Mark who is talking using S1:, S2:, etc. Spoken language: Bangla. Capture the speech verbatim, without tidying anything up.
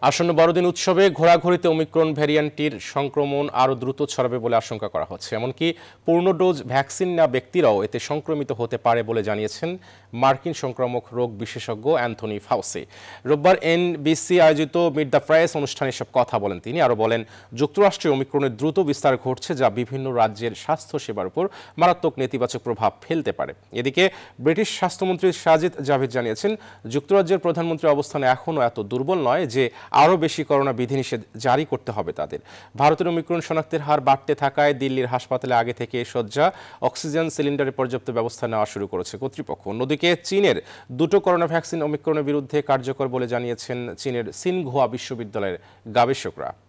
S1: আসন্ন বড়দিন উৎসবে ঘোরাঘুরিতে ওমিক্রন ভ্যারিয়েন্টটির সংক্রমণ আরও দ্রুত ছড়াবে বলে আশঙ্কা করা হচ্ছে। এমনকি পূর্ণ ডোজ ভ্যাকসিন নেওয়া ব্যক্তিরাও এতে সংক্রমিত হতে পারে বলে জানিয়েছেন মার্কিন সংক্রামক রোগ বিশেষজ্ঞ অ্যান্থনি ফাউসি। রোববার এনবিসি আয়োজিত মিট দ্য প্রেস অনুষ্ঠানে এসব কথা বলেন তিনি। আরও বলেন, যুক্তরাষ্ট্রে ওমিক্রনের দ্রুত বিস্তার ঘটছে, যা বিভিন্ন রাজ্যের স্বাস্থ্যসেবার উপর মারাত্মক নেতিবাচক প্রভাব ফেলতে পারে। এদিকে ব্রিটিশ স্বাস্থ্যমন্ত্রী সাজিদ জাভিদ জানিয়েছেন, যুক্তরাজ্যের প্রধানমন্ত্রীর অবস্থান এখনও এত দুর্বল নয় যে আরও বেশি করোনা বিধিনিষেধ জারি করতে হবে তাদের। ভারতের ওমিক্রন শনাক্তের হার বাড়তে থাকায় দিল্লির হাসপাতালে আগে থেকে শয্যা, অক্সিজেন সিলিন্ডারের পর্যাপ্ত ব্যবস্থা নেওয়া শুরু করেছে কর্তৃপক্ষ। অন্যদিকে চীনের দুটো করোনা ভ্যাকসিন ওমিক্রনের বিরুদ্ধে কার্যকর বলে জানিয়েছেন চীনের সিনঘুয়া বিশ্ববিদ্যালয়ের গবেষকরা।